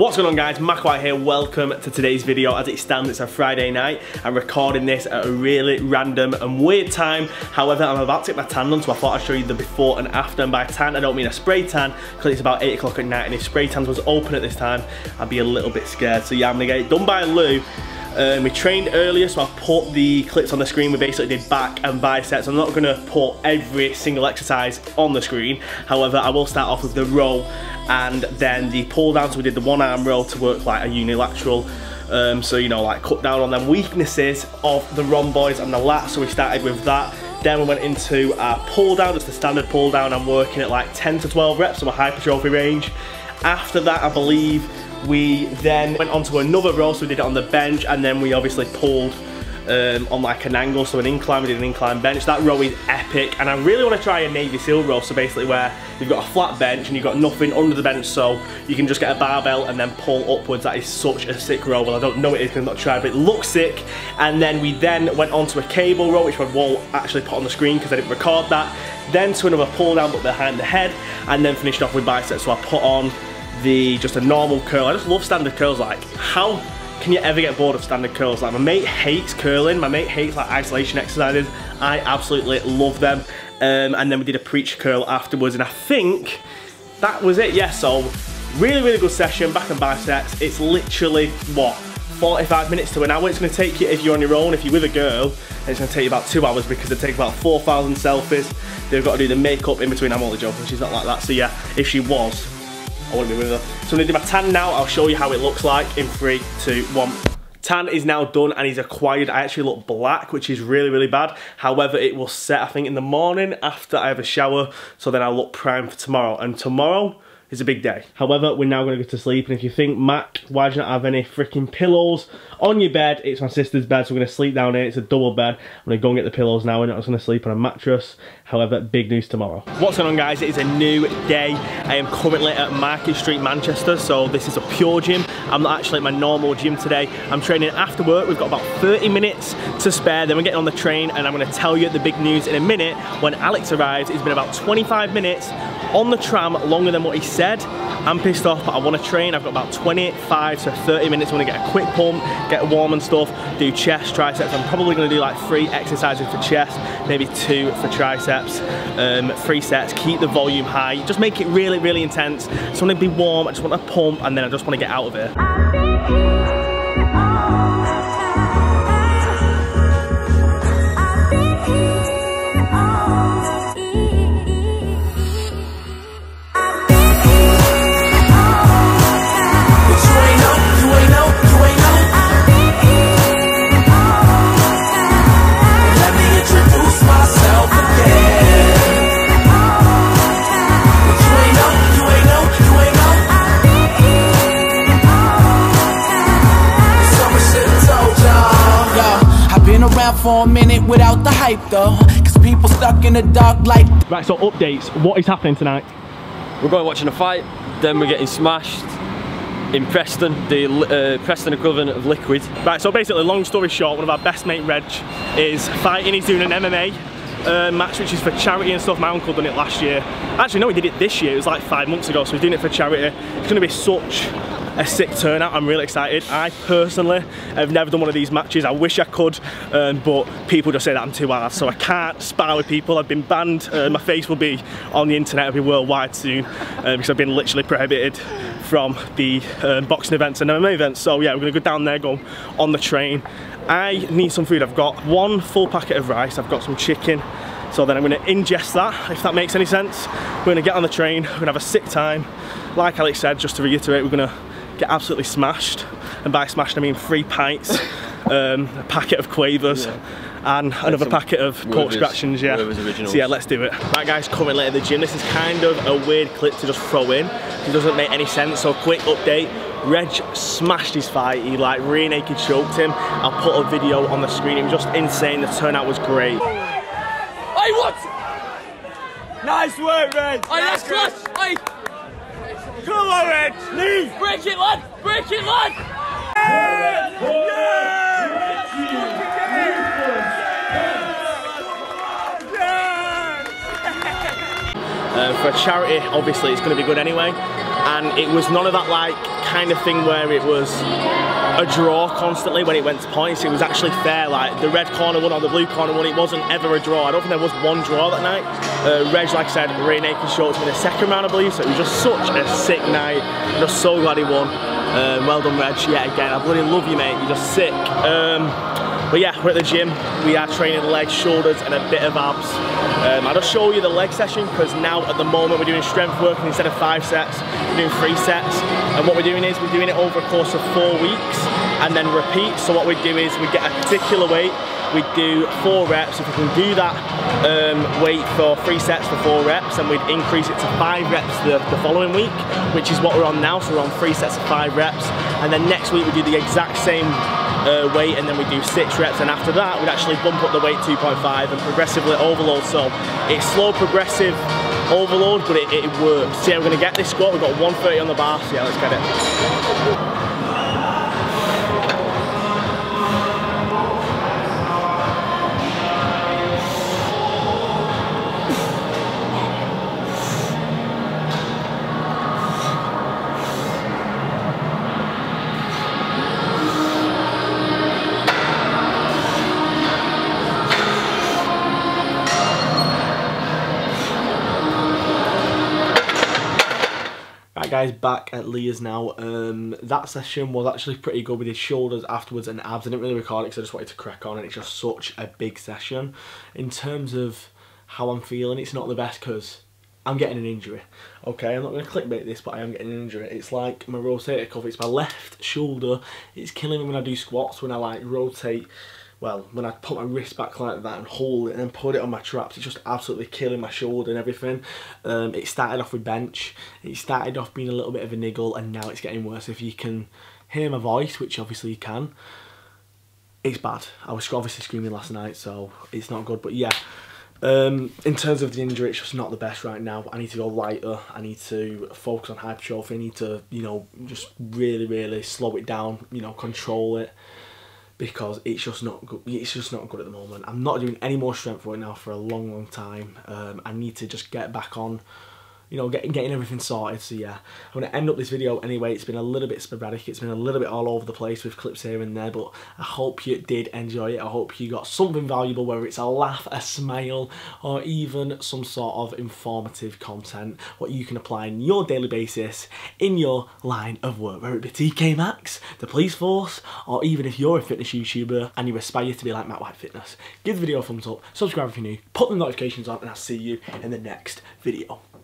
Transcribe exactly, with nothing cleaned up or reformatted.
What's going on, guys? Mac White here. Welcome to today's video. As it stands, it's a Friday night. I'm recording this at a really random and weird time. However, I'm about to get my tan done, so I thought I'd show you the before and after. And by tan, I don't mean a spray tan, because it's about eight o'clock at night, and if spray tans was open at this time, I'd be a little bit scared. So yeah, I'm gonna get it done by Lou. Um, we trained earlier, so I put the clips on the screen. We basically did back and biceps. I'm not gonna put every single exercise on the screen. However, I will start off with the row and then the pull down. So we did the one arm row to work like a unilateral. Um, so, you know, like cut down on them weaknesses of the rhomboids and the lats. So we started with that. Then we went into our pull down, just the standard pull down. I'm working at like ten to twelve reps, so a hypertrophy range. After that, I believe we then went on to another row, so we did it on the bench, and then we obviously pulled um, on like an angle, so an incline. We did an incline bench. That row is epic, and I really want to try a Navy SEAL row, so basically where you've got a flat bench and you've got nothing under the bench, so you can just get a barbell and then pull upwards. That is such a sick row. Well, I don't know it is because I've not tried, but it looks sick. And then we then went on to a cable row, which I won't actually put on the screen because I didn't record that. Then to another pull down, but behind the head, and then finished off with biceps. So I put on the just a normal curl. I just love standard curls. Like, how can you ever get bored of standard curls? Like, my mate hates curling, my mate hates like isolation exercises. I absolutely love them. Um, and then we did a preacher curl afterwards, and I think that was it. Yeah, so really really good session, back and biceps. It's literally what, forty-five minutes to an hour. It's going to take you, if you're on your own, if you're with a girl, it's going to take you about two hours because it takes about four thousand selfies. They've got to do the makeup in between. I'm only joking, she's not like that. So yeah, if she was, I wouldn't be with her. So I'm gonna do my tan now. I'll show you how it looks like in three, two, one. Tan is now done and he's acquired. I actually look black, which is really, really bad. However, it will set, I think, in the morning after I have a shower. So then I'll look prime for tomorrow. And tomorrow is a big day. However, we're now gonna go to sleep. And if you think, Mac, why do you not have any freaking pillows on your bed? It's my sister's bed, so we're gonna sleep down here. It's a double bed. I'm gonna go and get the pillows now. We're not just gonna sleep on a mattress. However, big news tomorrow. What's going on, guys? It is a new day. I am currently at Market Street, Manchester. So this is a Pure Gym. I'm not actually at my normal gym today. I'm training after work. We've got about thirty minutes to spare. Then we're getting on the train, and I'm gonna tell you the big news in a minute when Alex arrives. It's been about twenty-five minutes on the tram, longer than what he said. I'm pissed off, but I want to train. I've got about twenty-five to thirty minutes. I want to get a quick pump, get warm and stuff, do chest, triceps. I'm probably going to do like three exercises for chest, maybe two for triceps, um, three sets, keep the volume high, just make it really, really intense. I just want to be warm, I just want to pump, and then I just want to get out of it. For a minute without the hype though, cause people stuck in the dark like. Right, so updates, what is happening tonight? We're going watching a fight, then we're getting smashed in Preston, the uh, Preston equivalent of Liquid. Right, so basically, long story short, one of our best mate, Reg, is fighting. He's doing an M M A uh, match, which is for charity and stuff. My uncle done it last year. Actually, no, he did it this year. It was like five months ago, so he's doing it for charity. It's gonna be such a sick turnout. I'm really excited. I personally have never done one of these matches. I wish I could, um, but people just say that I'm too hard, so I can't spar with people. I've been banned. Uh, my face will be on the internet. It'll be worldwide soon uh, because I've been literally prohibited from the uh, boxing events and M M A events. So yeah, we're gonna go down there, go on the train. I need some food. I've got one full packet of rice. I've got some chicken. So then I'm gonna ingest that, if that makes any sense. We're gonna get on the train. We're gonna have a sick time. Like Alex said, just to reiterate, we're gonna get absolutely smashed, and by smashed I mean three pints, um, a packet of Quavers, yeah, and another packet of pork scratchings. Yeah. So yeah, let's do it. Right, guys, currently at the gym. This is kind of a weird clip to just throw in. It doesn't make any sense. So quick update: Reg smashed his fight. He like rear naked choked him. I'll put a video on the screen. It was just insane. The turnout was great. Hey, what? Nice work, Reg. Hey, that's clutch. Hey. Come on, Reg! Leave! Break it, lad! Break it, lad! Yeah! Yeah! Uh, for a charity, obviously it's going to be good anyway, and it was none of that like kind of thing where it was a draw constantly when it went to points. It was actually fair, like the red corner won or the blue corner won, it wasn't ever a draw. I don't think there was one draw that night. Uh, Reg, like I said, Ray Naked showed to me the second round I believe, so it was just such a sick night. I'm just so glad he won. Um, well done Reg, yet again, I bloody love you mate, you're just sick. Um, But yeah, we're at the gym, we are training legs, shoulders and a bit of abs. Um, I'll just show you the leg session because now at the moment we're doing strength work and instead of five sets, we're doing three sets. And what we're doing is we're doing it over a course of four weeks and then repeat. So what we do is we get a particular weight, we do four reps. If we can do that um, weight for three sets for four reps, and we'd increase it to five reps the, the following week, which is what we're on now. So we're on three sets of five reps. And then next week we do the exact same Uh, weight and then we do six reps, and after that we'd actually bump up the weight two point five and progressively overload. So it's slow progressive overload, but it, it works. See how we're going to get this squat. We've got one thirty on the bar, so yeah, let's get it. Guys, back at Leah's now. Um, that session was actually pretty good. We did shoulders afterwards and abs. I didn't really record it because I just wanted to crack on, and it's just such a big session. In terms of how I'm feeling, it's not the best because I'm getting an injury. Okay, I'm not going to clickbait this, but I am getting an injury. It's like my rotator cuff. It's my left shoulder. It's killing me when I do squats, when I like rotate. Well, when I put my wrist back like that and hold it and then put it on my traps, it's just absolutely killing my shoulder and everything. Um, it started off with bench, it started off being a little bit of a niggle, and now it's getting worse. If you can hear my voice, which obviously you can, it's bad. I was obviously screaming last night, so it's not good, but yeah. Um, in terms of the injury, it's just not the best right now. I need to go lighter, I need to focus on hypertrophy, I need to, you know, just really, really slow it down, you know, control it. Because it's just not good. It's just not good at the moment. I'm not doing any more strength work now for a long, long time. Um, I need to just get back on, you know, getting getting everything sorted. So yeah, I'm gonna end up this video anyway. It's been a little bit sporadic. It's been a little bit all over the place with clips here and there, but I hope you did enjoy it. I hope you got something valuable, whether it's a laugh, a smile, or even some sort of informative content, what you can apply on your daily basis in your line of work, whether it be T K Maxx, the police force, or even if you're a fitness YouTuber and you aspire to be like Matt White Fitness. Give the video a thumbs up, subscribe if you're new, put the notifications on, and I'll see you in the next video.